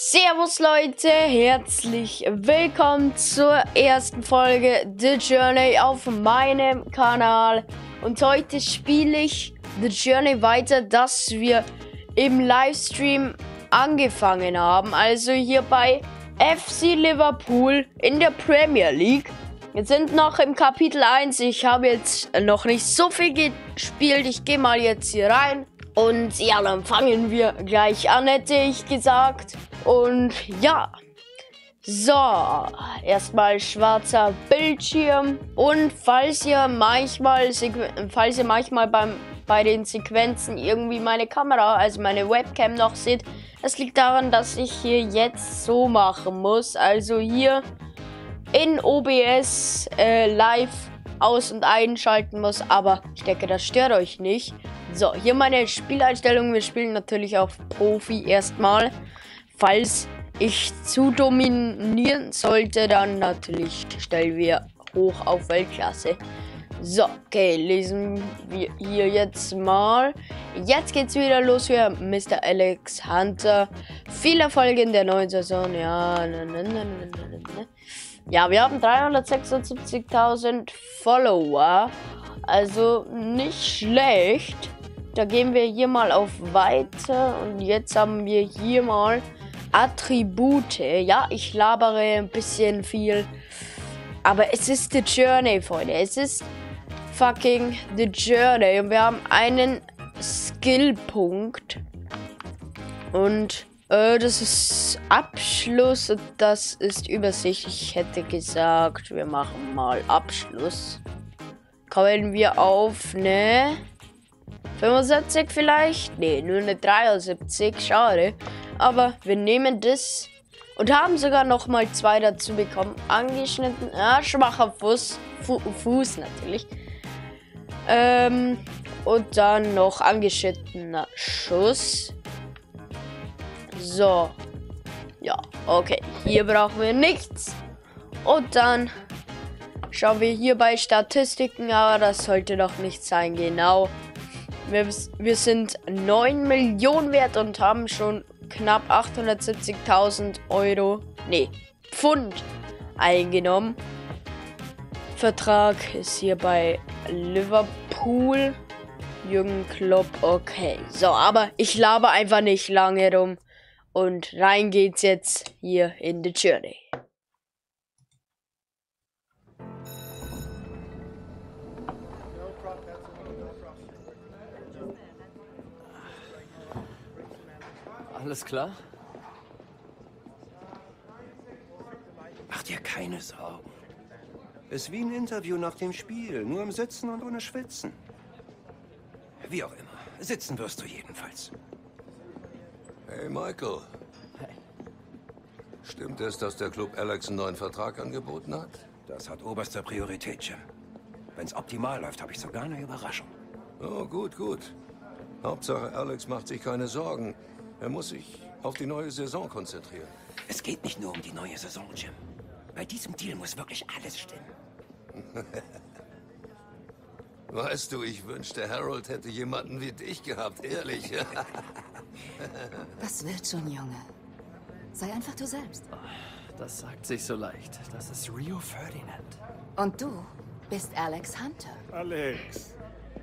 Servus Leute, herzlich willkommen zur ersten Folge The Journey auf meinem Kanal. Und heute spiele ich The Journey weiter, das wir im Livestream angefangen haben. Also hier bei FC Liverpool in der Premier League. Wir sind noch im Kapitel 1. Ich habe jetzt noch nicht so viel gespielt. Ich gehe mal jetzt hier rein. Und ja, dann fangen wir gleich an, hätte ich gesagt. Und ja, so, erstmal schwarzer Bildschirm. Und falls ihr manchmal bei den Sequenzen irgendwie meine Kamera, also meine Webcam noch seht, das liegt daran, dass ich hier jetzt so machen muss. Also hier in OBS live aus- und einschalten muss, aber ich denke, das stört euch nicht. So, hier meine Spieleinstellungen. Wir spielen natürlich auf Profi erstmal. Falls ich zu dominieren sollte, dann natürlich stellen wir hoch auf Weltklasse. So, okay, lesen wir hier jetzt mal. Jetzt geht's wieder los für Mr. Alex Hunter. Viel Erfolg in der neuen Saison. Ja, ja, wir haben 376.000 Follower. Also nicht schlecht. Da gehen wir hier mal auf Weiter. Und jetzt haben wir hier mal Attribute. Ja, ich labere ein bisschen viel. Aber es ist The Journey, Freunde. Es ist fucking The Journey. Und wir haben einen Skillpunkt. Und das ist Abschluss. Und das ist Übersicht. Ich hätte gesagt, wir machen mal Abschluss. Kommen wir auf eine 75 vielleicht? Ne, nur eine 73. Schade. Aber wir nehmen das. Und haben sogar noch mal 2 dazu bekommen. Angeschnitten. Ja, schwacher Fuß natürlich. Und dann noch angeschnittener Schuss. So. Ja, okay. Hier brauchen wir nichts. Und dann schauen wir hier bei Statistiken. Aber das sollte doch nicht sein. Genau. Wir sind 9 Millionen wert und haben schon knapp 870.000 Euro, nee, Pfund eingenommen. Vertrag ist hier bei Liverpool. Jürgen Klopp, okay. So, aber ich laber einfach nicht lange rum. Und rein geht's jetzt hier in The Journey. Alles klar? Mach dir keine Sorgen. Ist wie ein Interview nach dem Spiel, nur im Sitzen und ohne Schwitzen. Wie auch immer. Sitzen wirst du jedenfalls. Hey Michael. Hey. Stimmt es, dass der Club Alex einen neuen Vertrag angeboten hat? Das hat oberste Priorität, Jim. Wenn's optimal läuft, habe ich sogar eine Überraschung. Oh, gut, gut. Hauptsache Alex macht sich keine Sorgen. Er muss sich auf die neue Saison konzentrieren. Es geht nicht nur um die neue Saison, Jim. Bei diesem Deal muss wirklich alles stimmen. Weißt du, ich wünschte, Harold hätte jemanden wie dich gehabt, ehrlich. Das wird schon, Junge. Sei einfach du selbst. Das sagt sich so leicht. Das ist Rio Ferdinand. Und du bist Alex Hunter. Alex.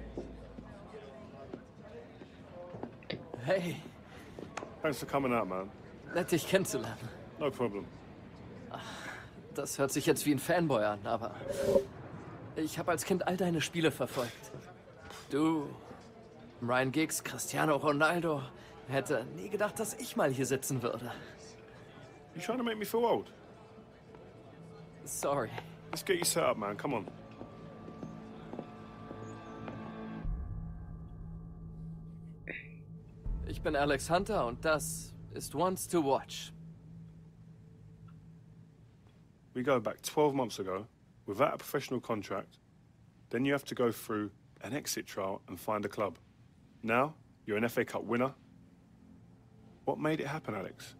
Hey, Thanks for coming out, man. nett dich kennenzulernen. No problem. Das hört sich jetzt wie ein Fanboy an, aber ich habe als Kind all deine Spiele verfolgt. Du, Ryan Giggs, Cristiano Ronaldo. Hätte nie gedacht, dass ich mal hier sitzen würde. You trying to make me feel old? Sorry. Let's get you set up, man. Come on. Ich bin Alex Hunter und das ist Once to Watch. We go back 12 months ago without a professional contract. Then you have to go through an exit trial and find a club. Now, you're an FA Cup winner. What made it happen, Alex?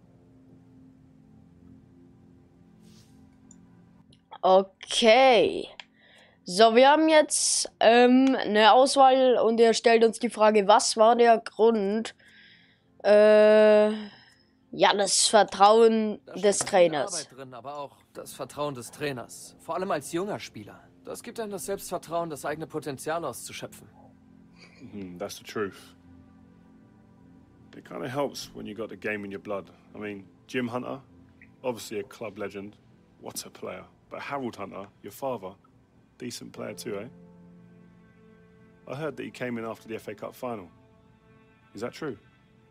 Okay. So, wir haben jetzt eine Auswahl und er stellt uns die Frage, was war der Grund, Ja, das Vertrauen Da des steckt viel Trainers. Arbeit drin, aber auch das Vertrauen des Trainers. Vor allem als junger Spieler. Das gibt einem das Selbstvertrauen, das eigene Potenzial auszuschöpfen. That's the truth. It kind of helps when you got the game in your blood. I mean, Jim Hunter, obviously a club legend. What a player. But Harold Hunter, your father, decent player too, eh? I heard that he came in after the FA Cup final. Is that true?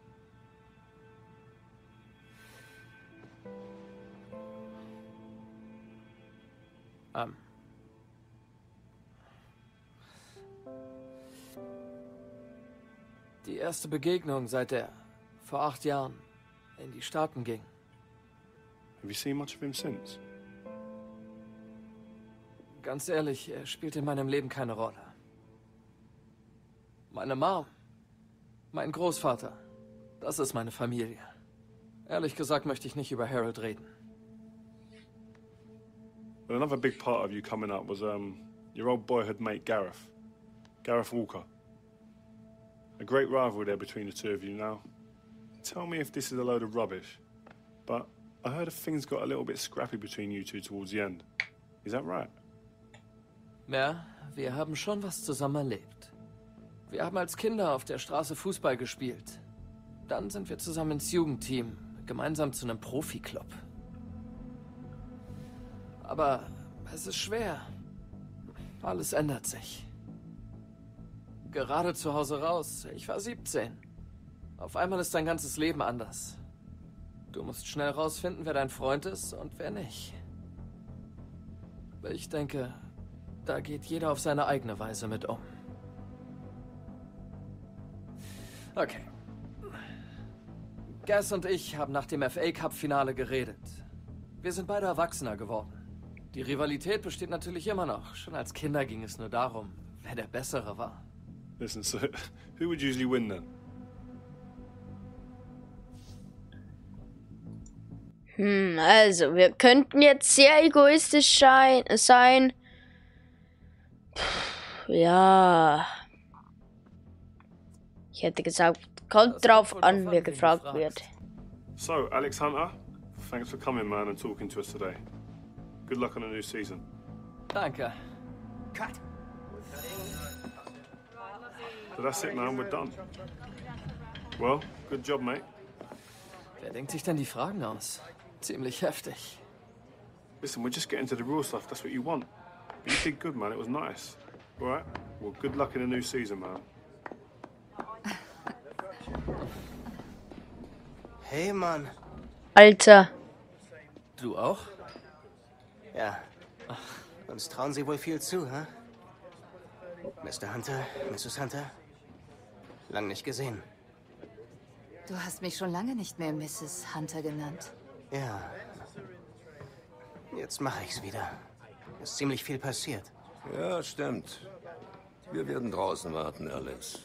Die erste Begegnung, seit er vor 8 Jahren in die Staaten ging. Have you seen much of him since? Ganz ehrlich, er spielt in meinem Leben keine Rolle. Meine Mom, mein Großvater, das ist meine Familie. Ehrlich gesagt möchte ich nicht über Harold reden. But another big part of you coming up was your old boyhood mate Gareth Walker. A great rivalry there between the two of you now. Tell me if this is a load of rubbish, but I heard things got a little bit scrappy between you two towards the end. Is that right? Ja, wir haben schon was zusammen erlebt. Wir haben als Kinder auf der Straße Fußball gespielt. Dann sind wir zusammen ins Jugendteam, gemeinsam zu einem Profi-Club. Aber es ist schwer. Alles ändert sich. Gerade zu Hause raus. Ich war 17. Auf einmal ist dein ganzes Leben anders. Du musst schnell rausfinden, wer dein Freund ist und wer nicht. Ich denke, da geht jeder auf seine eigene Weise mit um. Okay. Gaz und ich haben nach dem FA-Cup-Finale geredet. Wir sind beide Erwachsener geworden. Die Rivalität besteht natürlich immer noch. Schon als Kinder ging es nur darum, wer der Bessere war. Listen, so who would usually win then? Also, wir könnten jetzt sehr egoistisch sein. Ja. Ich hätte gesagt, kommt drauf an, wer gefragt wird. So, Alex Hunter, thanks for coming, man, and talking to us today. Good luck on the new season. Danke. Cut. So that's it, man. We're done. Well, good job, mate. Wer denkt sich denn die Fragen aus? Ziemlich heftig. Listen, we're just getting to the real stuff. That's what you want. But you did good, man. It was nice. All right? Well, good luck in the new season, man. Hey, Mann. Alter. Du auch? Ja. Uns trauen Sie wohl viel zu, hä? Mr. Hunter, Mrs. Hunter? Lang nicht gesehen. Du hast mich schon lange nicht mehr Mrs. Hunter genannt. Ja. Jetzt mache ich's wieder. Ist ziemlich viel passiert. Ja, stimmt. Wir werden draußen warten, Alex.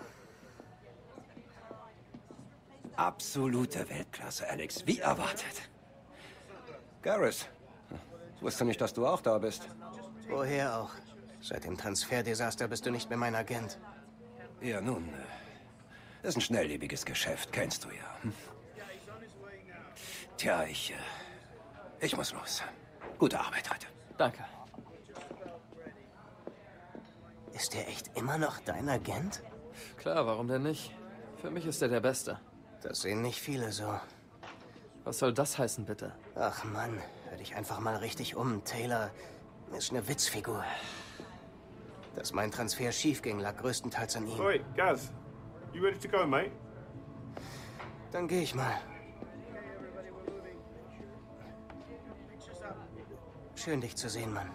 Absolute Weltklasse, Alex. Wie erwartet. Gareth, ich wusste nicht, dass du auch da bist. Woher auch? Seit dem Transferdesaster bist du nicht mehr mein Agent. Ja, nun, ist ein schnelllebiges Geschäft, kennst du ja. Hm? Tja, ich muss los. Gute Arbeit heute. Danke. Ist er echt immer noch dein Agent? Klar, warum denn nicht? Für mich ist er der Beste. Das sehen nicht viele so. Was soll das heißen, bitte? Ach Mann, hör dich einfach mal richtig um. Taylor ist eine Witzfigur. Dass mein Transfer schief ging, lag größtenteils an ihm. Oh, wait, Gaz. You ready to go, mate? Dann gehe ich mal. Schön, dich zu sehen, Mann.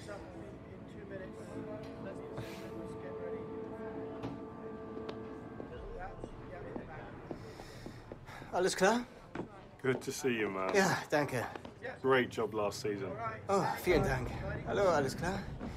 Alles klar? Good to see you, man. Ja, danke. Great job last season. Oh, vielen Dank. Hallo, alles klar?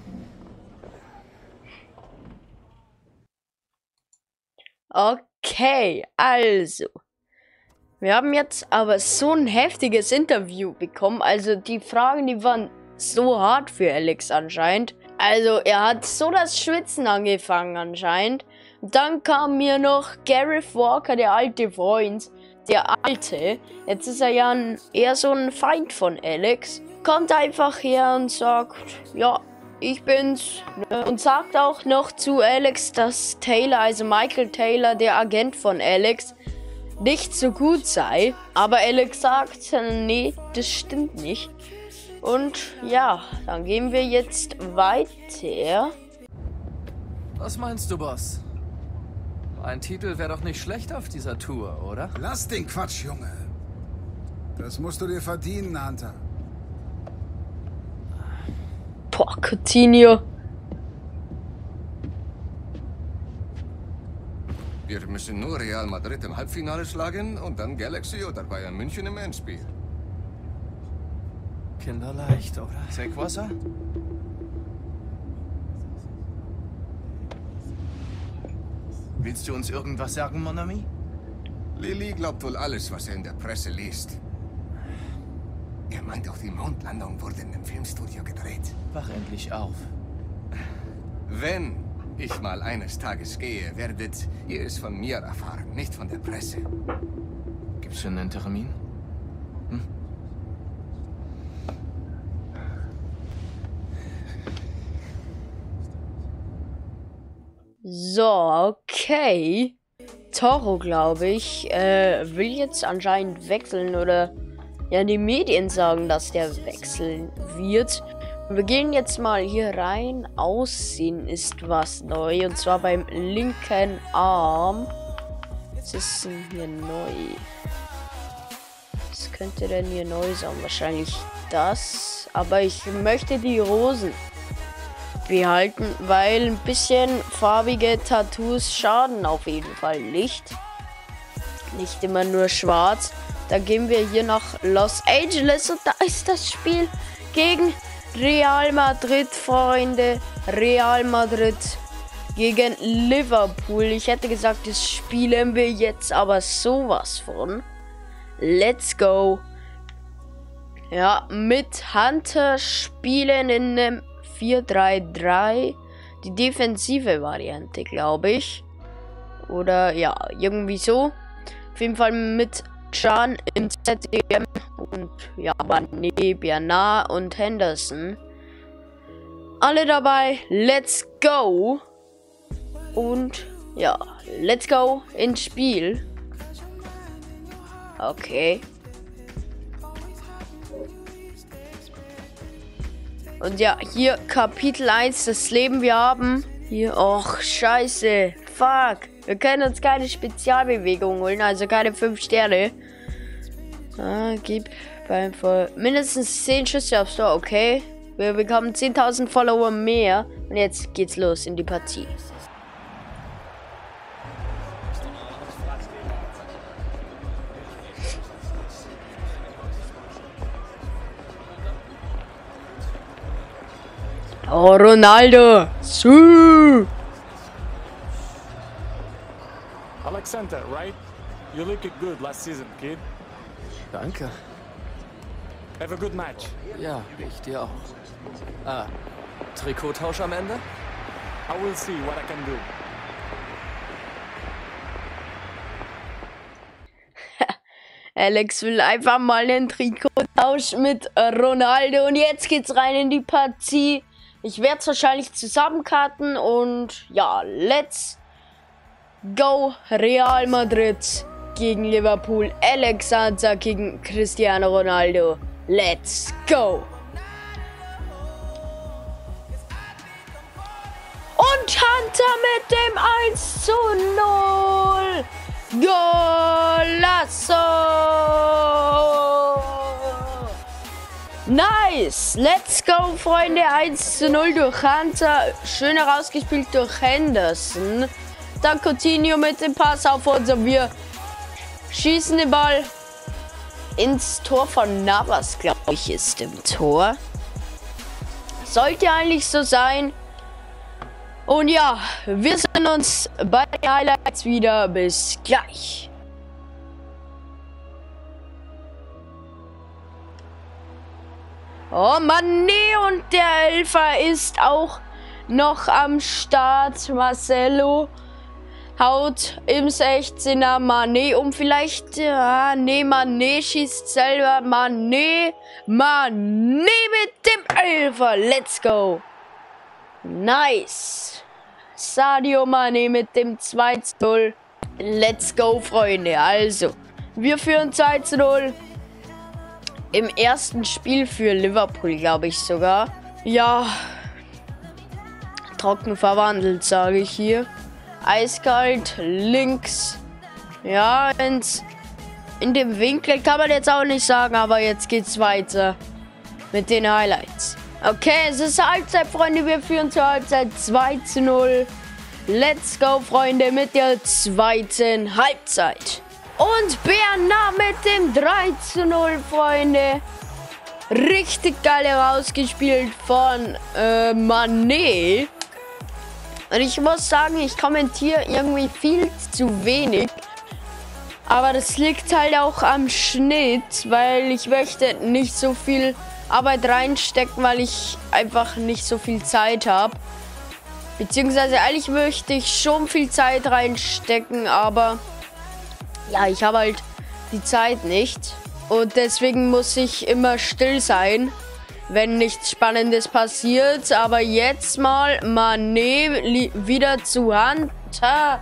Okay, also. Wir haben jetzt aber so ein heftiges Interview bekommen. Also die Fragen, die waren so hart für Alex anscheinend. Also er hat so das Schwitzen angefangen anscheinend. Dann kam mir noch Gareth Walker, der alte Freund. der Alte, jetzt ist er ja eher so ein Feind von Alex, kommt einfach her und sagt, ja, ich bin's. Ne? Und sagt auch noch zu Alex, dass Taylor, also Michael Taylor, der Agent von Alex, nicht so gut sei. Aber Alex sagt, nee, das stimmt nicht. Und ja, dann gehen wir jetzt weiter. Was meinst du, Boss? Ein Titel wäre doch nicht schlecht auf dieser Tour, oder? Lass den Quatsch, Junge. Das musst du dir verdienen, Hunter. Boah, Coutinho. Wir müssen nur Real Madrid im Halbfinale schlagen und dann Galaxy oder Bayern München im Endspiel. Kinderleicht, oder? Trinkwasser? Willst du uns irgendwas sagen, Mon ami? Lilly glaubt wohl alles, was er in der Presse liest. Er meint auch, die Mondlandung wurde in einem Filmstudio gedreht. Wach endlich auf. Wenn ich mal eines Tages gehe, werdet ihr es von mir erfahren, nicht von der Presse. Gibt's schon einen Termin? So, okay. Toro, glaube ich, will jetzt anscheinend wechseln oder ja, die Medien sagen, dass der wechseln wird. Wir gehen jetzt mal hier rein. Aussehen ist was neu und zwar beim linken Arm. Was ist denn hier neu? Was könnte denn hier neu sein? Wahrscheinlich das. Aber ich möchte die Rosen behalten, weil ein bisschen farbige Tattoos schaden auf jeden Fall nicht. Nicht immer nur schwarz. Da gehen wir hier nach Los Angeles und da ist das Spiel gegen Real Madrid, Freunde. Real Madrid gegen Liverpool. Ich hätte gesagt, das spielen wir jetzt aber sowas von. Let's go. Ja, mit Hunter spielen in einem 4-3-3. Die defensive Variante, glaube ich. Oder ja, irgendwie so. Auf jeden Fall mit Can im ZDM und ja, Mané, Bernard und Henderson. Alle dabei. Let's go. Und ja, let's go ins Spiel. Okay. Und ja, hier Kapitel 1, das Leben wir haben. Hier, och, scheiße. Fuck. Wir können uns keine Spezialbewegung holen, also keine 5 Sterne. Gib beim Voll. Mindestens 10 Schüsse aufs Tor, okay. Wir bekommen 10.000 Follower mehr. Und jetzt geht's los in die Partie. Oh, Ronaldo. Alexander, right? You looked good last season, kid. Danke. Have a good match. Ja, ich dir auch. Trikottausch am Ende? I will see what I can do. Alex will einfach mal einen Trikottausch mit Ronaldo. Und jetzt geht's rein in die Partie. Ich werde es wahrscheinlich zusammenkarten. Und ja, let's go. Real Madrid gegen Liverpool. Alex Hunter gegen Cristiano Ronaldo. Let's go. Und Hunter mit dem 1:0. Golasso! Nice! Let's go, Freunde. 1:0 durch Hunter. Schön herausgespielt durch Henderson. Dann Coutinho mit dem Pass auf uns und wir schießen den Ball ins Tor von Navas, glaube ich, ist im Tor. Sollte eigentlich so sein. Und ja, wir sehen uns bei den Highlights wieder. Bis gleich. Oh Mann, nee, und der Elfer ist auch noch am Start. Marcelo. haut im 16er Mané um. Vielleicht, ja, nee, Mané schießt selber. Mané mit dem Elfer. Let's go. Nice. Sadio Mané mit dem 2:0. Let's go, Freunde. Also, wir führen 2:0. Im ersten Spiel für Liverpool, glaube ich sogar. Ja, trocken verwandelt, sage ich hier. Eiskalt, links. Ja, in dem Winkel kann man jetzt auch nicht sagen, aber jetzt geht's weiter mit den Highlights. Okay, es ist Halbzeit, Freunde. Wir führen zur Halbzeit 2:0. Let's go, Freunde, mit der zweiten Halbzeit. Und Bernat mit dem 3:0, Freunde. Richtig geil herausgespielt von Mané. Und ich muss sagen, ich kommentiere irgendwie viel zu wenig. Aber das liegt halt auch am Schnitt, weil ich möchte nicht so viel Arbeit reinstecken, weil ich einfach nicht so viel Zeit habe. Beziehungsweise eigentlich möchte ich schon viel Zeit reinstecken, aber ja, ich habe halt die Zeit nicht. Und deswegen muss ich immer still sein, wenn nichts Spannendes passiert. Aber jetzt mal Mané wieder zu Hunter.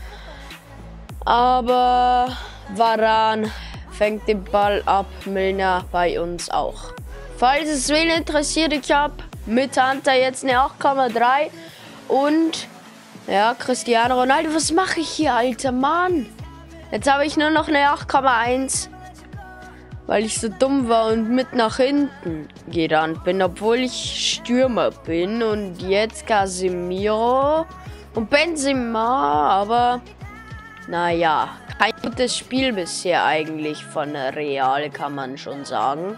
Aber Varane fängt den Ball ab. Milner bei uns auch. Falls es wen interessiert, ich habe mit Hunter jetzt eine 8,3. Und ja, Cristiano Ronaldo. Was mache ich hier, alter Mann? Jetzt habe ich nur noch eine 8,1. Weil ich so dumm war und mit nach hinten gerannt bin, obwohl ich Stürmer bin. Und jetzt Casemiro und Benzema, aber naja, kein gutes Spiel bisher eigentlich von Real, kann man schon sagen.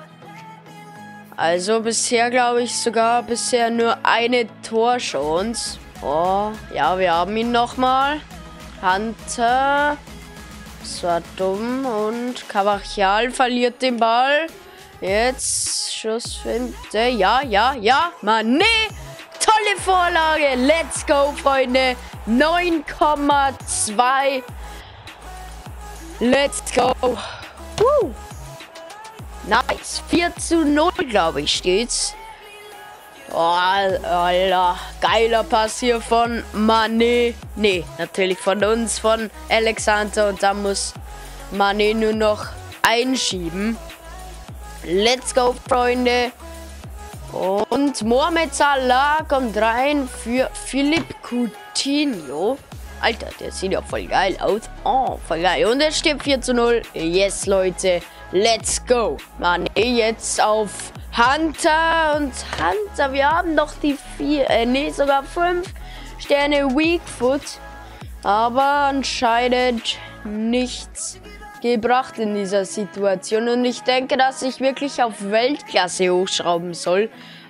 Also bisher glaube ich sogar nur eine Torchance. Oh, ja, wir haben ihn nochmal. Hunter. Das war dumm und Carvajal verliert den Ball. Jetzt Schussfinte. Ja. Mané. Tolle Vorlage. Let's go, Freunde. 9,2. Let's go. Nice. 4:0, glaube ich, steht's. Oh, Alter. Geiler Pass hier von Mané. Nee, natürlich von uns, von Alexander. Und da muss Mané nur noch einschieben. Let's go, Freunde. Und Mohamed Salah kommt rein für Philippe Coutinho. Alter, der sieht ja voll geil aus. Oh, voll geil. Und es steht 4:0. Yes, Leute. Let's go. Mané jetzt auf Hunter. Und Hunter, wir haben doch die 5 Sterne Weak Foot. Aber anscheinend nichts gebracht in dieser Situation. Und ich denke, dass ich wirklich auf Weltklasse hochschrauben soll.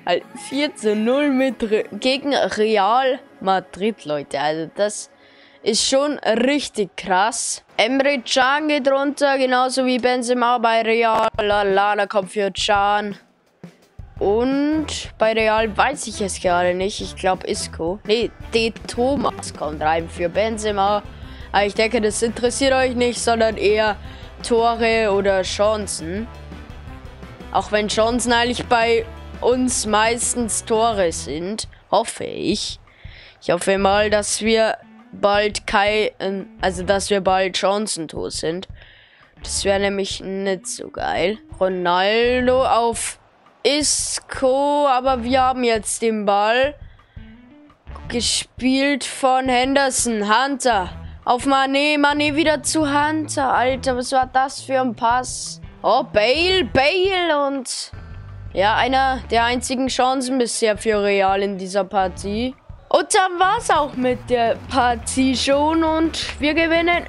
4:0 gegen Real Madrid, Leute. Also das ist schon richtig krass. Emre Can geht runter, genauso wie Benzema bei Real. Da kommt für Can. Und bei Real weiß ich es gerade nicht. Ich glaube Isco. Nee, De Thomas kommt rein für Benzema. Aber ich denke, das interessiert euch nicht, sondern eher Tore oder Chancen. Auch wenn Chancen eigentlich bei uns meistens Tore sind, hoffe ich. Ich hoffe mal, dass wir bald bald Chancentor sind. Das wäre nämlich nicht so geil. Ronaldo auf Isco, aber wir haben jetzt den Ball. Gespielt von Henderson. Hunter auf Mané. Mané wieder zu Hunter. Alter, was war das für ein Pass? Oh, Bale und ja, einer der einzigen Chancen bisher für Real in dieser Partie. Und dann war es auch mit der Partie schon und wir gewinnen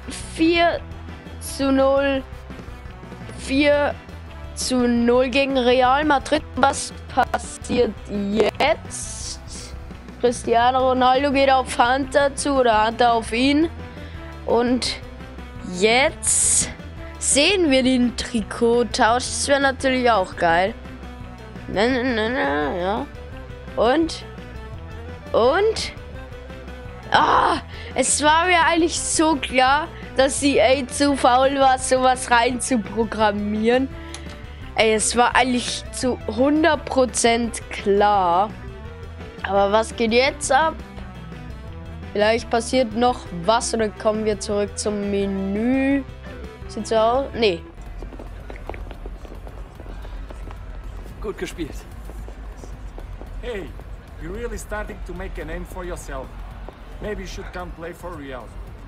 4:0. 4:0 gegen Real Madrid. Was passiert jetzt? Cristiano Ronaldo geht auf Hunter zu oder Hunter auf ihn. Und jetzt sehen wir den Trikottausch. Das wäre natürlich auch geil. Ja. Und? Es war mir eigentlich so klar, dass EA zu faul war, sowas rein zu programmieren. Ey, es war eigentlich zu 100% klar. Aber was geht jetzt ab? Vielleicht passiert noch was oder kommen wir zurück zum Menü. Sieht so aus? Nee. Gut gespielt. Hey, you're really starting to make a name for yourself. Maybe you should come play for Real.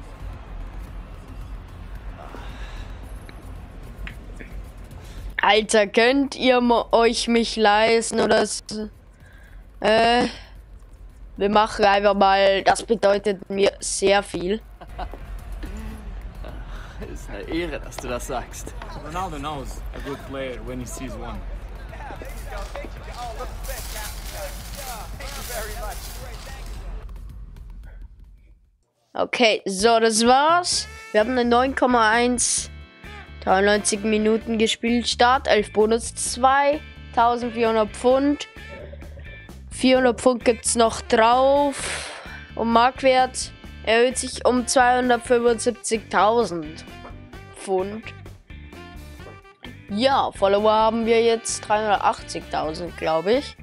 Alter, könnt ihr euch mich leisten oder wir machen einfach mal, das bedeutet mir sehr viel. Ist eine Ehre, dass du das sagst. Ronaldo knows a good player when he sees one. Okay, so, das war's. Wir haben eine 9,1, 93 Minuten gespielt. Start 11 Bonus 2, 1400 Pfund. 400 Pfund gibt's noch drauf. Und Marktwert erhöht sich um 275.000 Pfund. Ja, Follower haben wir jetzt 380.000, glaube ich.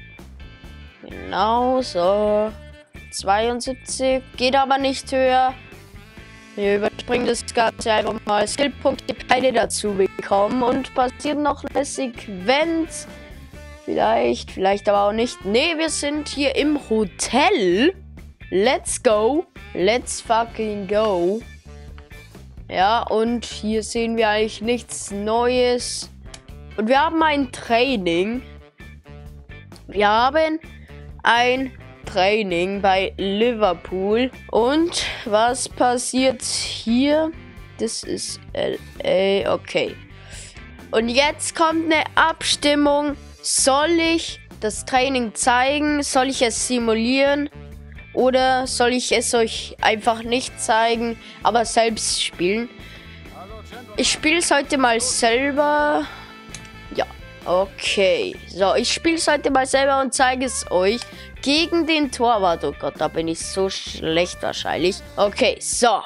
Genau, so. 72, geht aber nicht höher. Wir überspringen das Ganze einfach mal. Skillpunkte beide dazu bekommen und passiert noch eine Sequenz. Vielleicht aber auch nicht. Ne, wir sind hier im Hotel. Let's go. Let's fucking go. Ja, und hier sehen wir eigentlich nichts Neues. Und wir haben ein Training. Wir haben ein Training bei Liverpool. Und was passiert hier? Das ist LA. Okay. Und jetzt kommt eine Abstimmung. Soll ich das Training zeigen? Soll ich es simulieren? Oder soll ich es euch einfach nicht zeigen, aber selbst spielen? Ich spiele es heute mal selber. Ja, okay. So, ich spiele es heute mal selber und zeige es euch. Gegen den Torwart. Oh Gott, da bin ich so schlecht wahrscheinlich. Okay, so.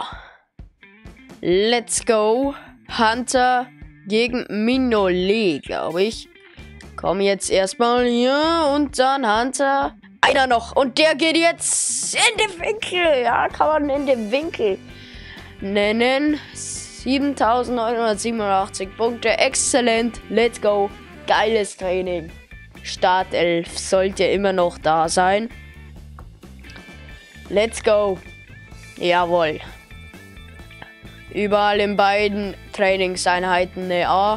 Let's go. Hunter gegen Mignolet, glaube ich. Komm jetzt erstmal hier und dann Hunter. Einer noch. Und der geht jetzt in den Winkel. Ja, kann man in den Winkel nennen. 7.987 Punkte. Exzellent. Let's go. Geiles Training. Startelf sollte immer noch da sein. Let's go. Jawohl. Überall in beiden Trainingseinheiten eine A.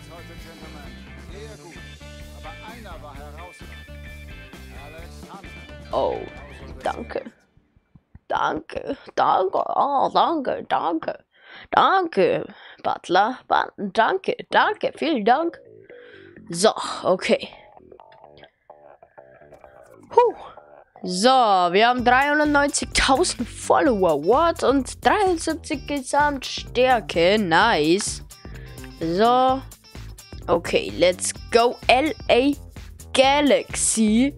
Oh, danke. Danke. Danke. Oh, danke. Danke. Danke, Butler. Danke. Danke. Vielen Dank. So, okay. So, wir haben 390.000 Follower. What? Und 73 Gesamtstärke. Nice. So. Okay, let's go. LA Galaxy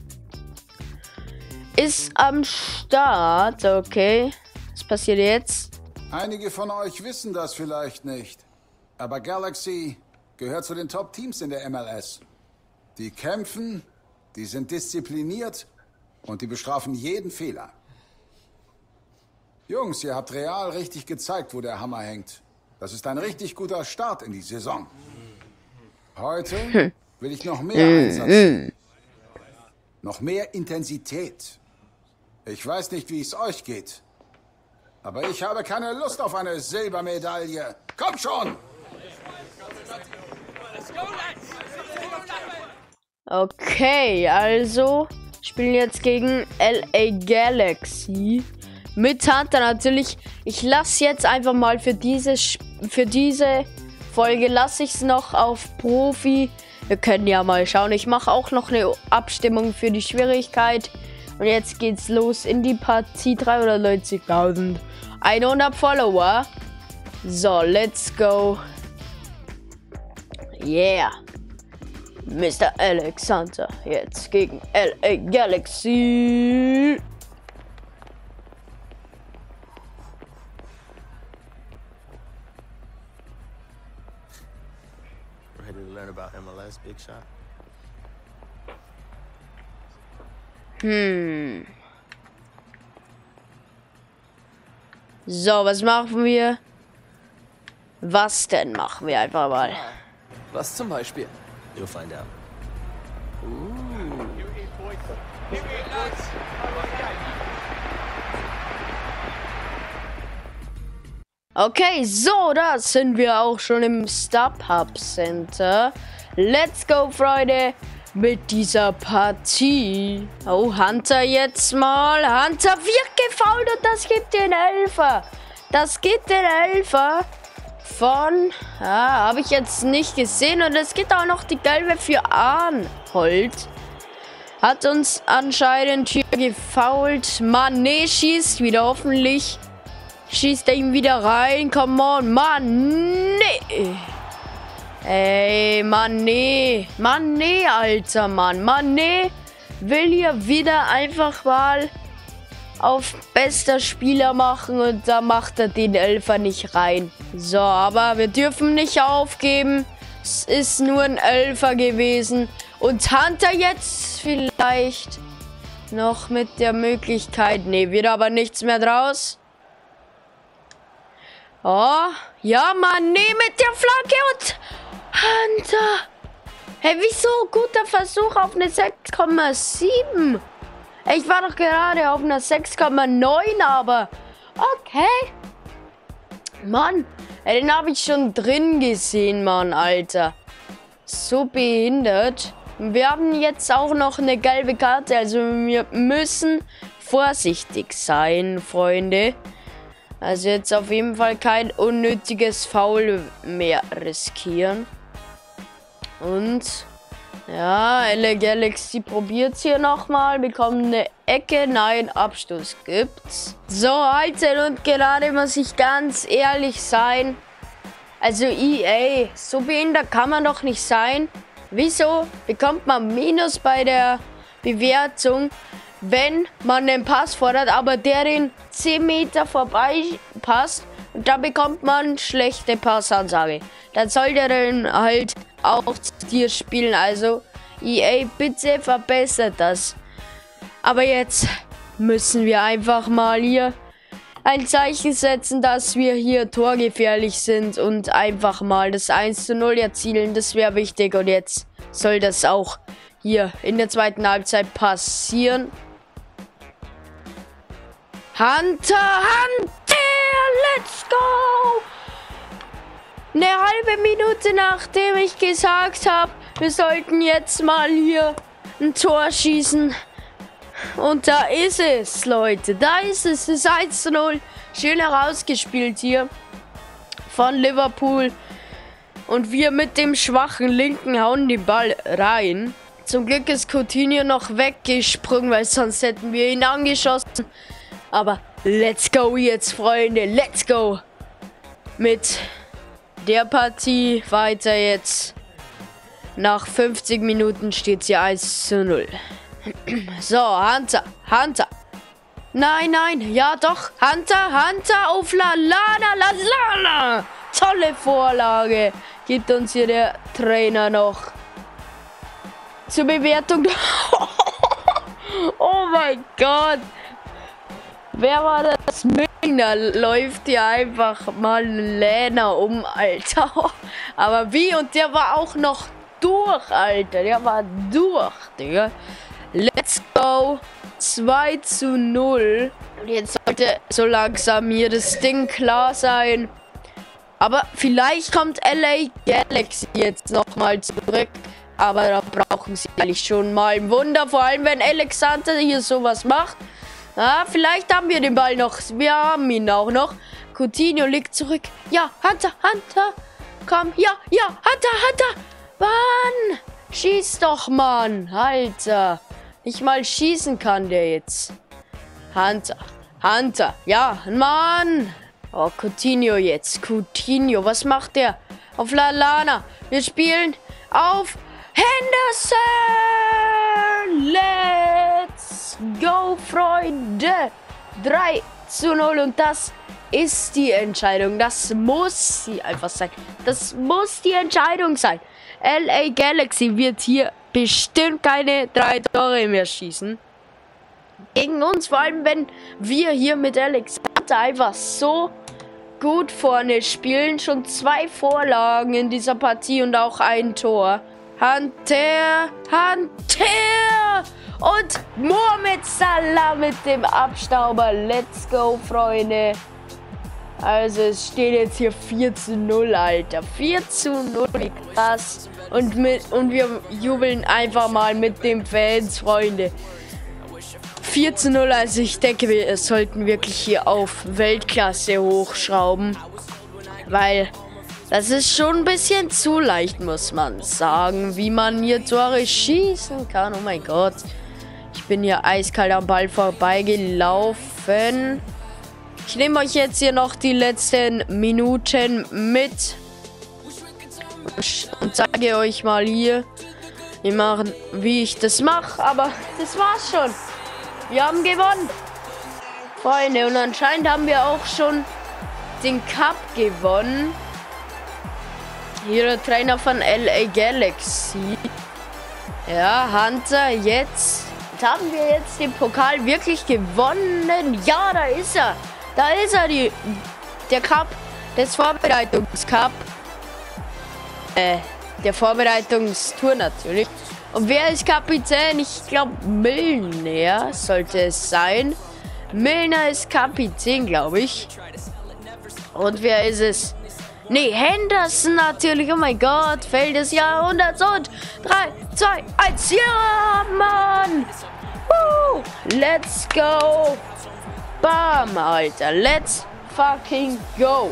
ist am Start. Okay. Was passiert jetzt? Einige von euch wissen das vielleicht nicht. Aber Galaxy gehört zu den Top-Teams in der MLS. Die kämpfen, die sind diszipliniert und die bestrafen jeden Fehler. Jungs, ihr habt Real richtig gezeigt, wo der Hammer hängt. Das ist ein richtig guter Start in die Saison. Heute will ich noch mehr Einsatz sehen. Noch mehr Intensität. Ich weiß nicht, wie es euch geht. Aber ich habe keine Lust auf eine Silbermedaille. Komm schon! Okay, also spielen jetzt gegen LA Galaxy. Mit Hunter natürlich. Ich lasse jetzt einfach mal für diese Folge lasse ich es noch auf Profi. Wir können ja mal schauen. Ich mache auch noch eine Abstimmung für die Schwierigkeit. Und jetzt geht's los in die Partie. 390.100 Follower. So, let's go. Yeah. Mr. Alexander jetzt gegen LA Galaxy. Ready to learn about MLS, Big Shot? So, was machen wir? Was denn machen wir einfach mal? Was zum Beispiel? You'll find out. Okay, so, da sind wir auch schon im StubHub Center. Let's go, Freunde, mit dieser Partie. Oh, Hunter jetzt mal. Hunter wird gefoult und das gibt den Elfer. Das gibt den Elfer von... habe ich jetzt nicht gesehen. Und es gibt auch noch die gelbe für Arnhold. Hat uns anscheinend hier gefoult. Mané schießt wieder, hoffentlich. Schießt er ihm wieder rein. Come on, Mané. Ey, Mané. Mané, alter Mann. Mané will hier wieder einfach mal auf bester Spieler machen. Und da macht er den Elfer nicht rein. So, aber wir dürfen nicht aufgeben. Es ist nur ein Elfer gewesen. Und Hunter jetzt vielleicht noch mit der Möglichkeit. Ne, wird aber nichts mehr draus. Oh, ja, Mann, nee, mit der Flanke und Hunter. Hey, wieso? Guter Versuch auf eine 6,7. Ich war doch gerade auf einer 6,9, aber okay. Mann, ey, den habe ich schon drin gesehen, Mann, Alter. So behindert. Wir haben jetzt auch noch eine gelbe Karte, also wir müssen vorsichtig sein, Freunde. Also jetzt auf jeden Fall kein unnötiges Foul mehr riskieren. Und ja, LA Galaxy probiert es hier nochmal, bekommt eine Ecke, nein, Abstoß gibt's. So, Alter, und gerade muss ich ganz ehrlich sein. Also EA, so behindert kann man doch nicht sein. Wieso bekommt man Minus bei der Bewertung, wenn man den Pass fordert, aber der den 10 Meter vorbei passt und da bekommt man schlechte Passansage. Dann soll der dann halt auch zu dir spielen. Also EA, bitte verbessert das. Aber jetzt müssen wir einfach mal hier ein Zeichen setzen, dass wir hier torgefährlich sind und einfach mal das 1:0 erzielen. Das wäre wichtig und jetzt soll das auch hier in der zweiten Halbzeit passieren. Hunter, let's go! Eine halbe Minute nachdem ich gesagt habe, wir sollten jetzt mal hier ein Tor schießen. Und da ist es, Leute. Da ist es. Das 1:0. Schön herausgespielt hier von Liverpool. Und wir mit dem schwachen Linken hauen den Ball rein. Zum Glück ist Coutinho noch weggesprungen, weil sonst hätten wir ihn angeschossen. Aber let's go jetzt, Freunde. Let's go. Mit der Partie weiter jetzt. Nach 50 Minuten steht es hier 1:0. So, Hunter. Nein, ja doch. Hunter auf Lallana. Tolle Vorlage. Gibt uns hier der Trainer noch. Zur Bewertung. Oh mein Gott. Wer war das? Da läuft hier einfach mal Lena um, Alter. Aber wie? Und der war auch noch durch, Alter. Der war durch, Digga. Let's go. 2:0. Und jetzt sollte so langsam hier das Ding klar sein. Aber vielleicht kommt LA Galaxy jetzt nochmal zurück. Aber da brauchen sie eigentlich schon mal ein Wunder. Vor allem, wenn Alexander hier sowas macht. Ja, vielleicht haben wir den Ball noch. Wir haben ihn auch noch. Coutinho liegt zurück. Ja, Hunter. Komm, ja, Hunter. Mann, schieß doch, Mann. Alter. Nicht mal schießen kann der jetzt. Hunter. Ja, Mann. Oh, Coutinho jetzt. Coutinho, was macht der? Auf Lallana. Wir spielen auf Henderson. Let's go, Freunde. 3:0 und das ist die Entscheidung. Das muss sie einfach sein. Das muss die Entscheidung sein. LA Galaxy wird hier bestimmt keine 3 Tore mehr schießen. Gegen uns, vor allem wenn wir hier mit Alex Hunter einfach so gut vorne spielen. Schon 2 Vorlagen in dieser Partie und auch ein Tor. Hunter und Mohamed Salah mit dem Abstauber. Let's go, Freunde. Also es steht jetzt hier 4:0, Alter. 4:0, wie krass. Und wir jubeln einfach mal mit den Fans, Freunde. 4:0, also ich denke, wir sollten wirklich hier auf Weltklasse hochschrauben. Weil das ist schon ein bisschen zu leicht, muss man sagen, wie man hier Tore schießen kann. Oh mein Gott. Ich bin hier eiskalt am Ball vorbeigelaufen. Ich nehme euch jetzt hier noch die letzten Minuten mit. Und sage euch mal hier, wie ich das mache. Aber das war's schon. Wir haben gewonnen. Freunde, und anscheinend haben wir auch schon den Cup gewonnen. Hier der Trainer von LA Galaxy. Ja, Hunter, jetzt haben wir jetzt den Pokal wirklich gewonnen. Ja, da ist er. Da ist er, der Cup des Vorbereitungscup. Der Vorbereitungstour natürlich. Und wer ist Kapitän? Ich glaube, Milner sollte es sein. Milner ist Kapitän, glaube ich. Und wer ist es? Nee, Henderson natürlich. Oh mein Gott, Feld des Jahrhunderts. Und 3, 2, 1. Ja, Mann. Let's go. Bam, Alter. Let's fucking go.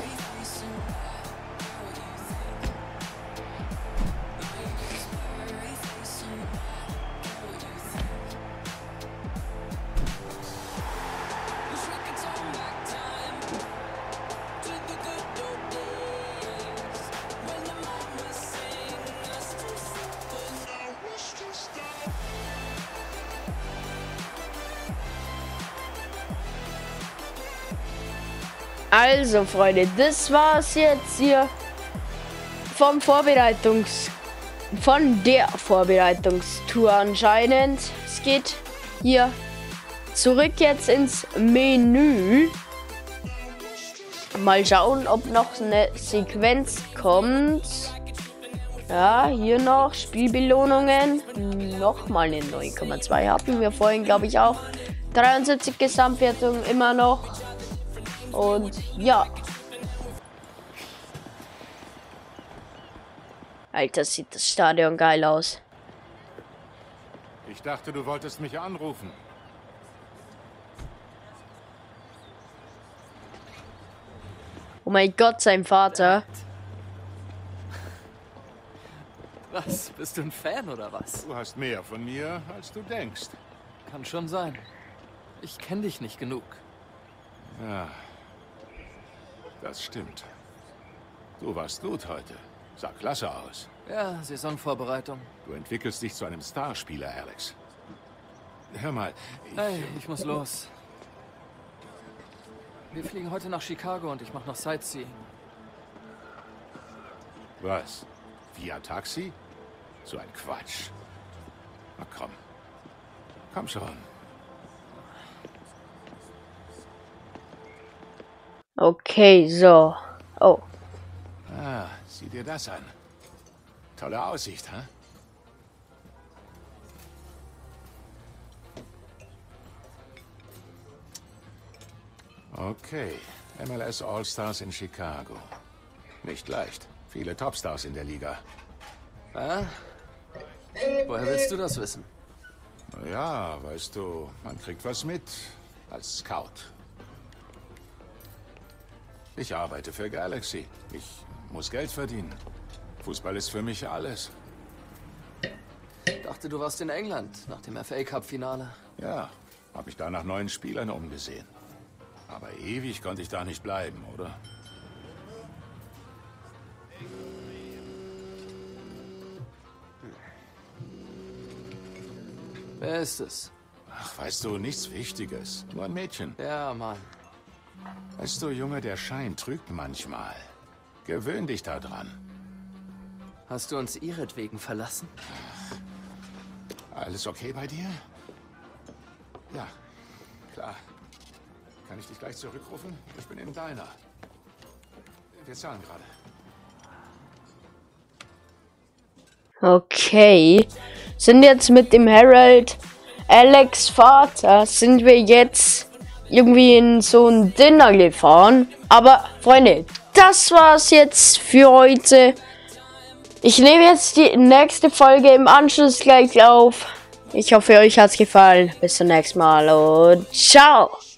Also, Freunde, das war's jetzt hier von der Vorbereitungstour anscheinend. Es geht hier zurück jetzt ins Menü. Mal schauen, ob noch eine Sequenz kommt. Ja, hier noch Spielbelohnungen. Nochmal eine 9,2 hatten wir vorhin, glaube ich, auch. 73 Gesamtwertung immer noch. Und ja. Alter, sieht das Stadion geil aus. Ich dachte, du wolltest mich anrufen. Oh mein Gott, sein Vater. Was? Bist du ein Fan oder was? Du hast mehr von mir, als du denkst. Kann schon sein. Ich kenne dich nicht genug. Ja. Das stimmt. Du warst gut heute. Sah klasse aus. Ja, Saisonvorbereitung. Du entwickelst dich zu einem Starspieler, Alex. Hör mal, Hey, ich muss los. Wir fliegen heute nach Chicago und ich mache noch Sightseeing. Was? Via Taxi? So ein Quatsch. Na komm. Komm schon. Okay, so. Oh. Ah, sieh dir das an. Tolle Aussicht, hä? Okay, MLS All-Stars in Chicago. Nicht leicht. Viele Topstars in der Liga. Ah? Woher willst du das wissen? Ja, weißt du, man kriegt was mit als Scout. Ich arbeite für Galaxy. Ich muss Geld verdienen. Fußball ist für mich alles. Ich dachte, du warst in England nach dem FA Cup Finale. Ja, habe ich da nach neuen Spielern umgesehen. Aber ewig konnte ich da nicht bleiben, oder? Wer ist es? Ach, weißt du, nichts Wichtiges. Nur ein Mädchen. Ja, Mann. Weißt du, Junge, der Schein trügt manchmal. Gewöhn dich daran. Hast du uns ihretwegen verlassen? Alles okay bei dir? Ja, klar. Kann ich dich gleich zurückrufen? Ich bin im Diner. Wir zahlen gerade. Okay. Sind jetzt mit dem Harold, Alex Vater, sind wir jetzt irgendwie in so ein Dinner gefahren. Aber, Freunde, das war's jetzt für heute. Ich nehme jetzt die nächste Folge im Anschluss gleich auf. Ich hoffe, euch hat's gefallen. Bis zum nächsten Mal und ciao!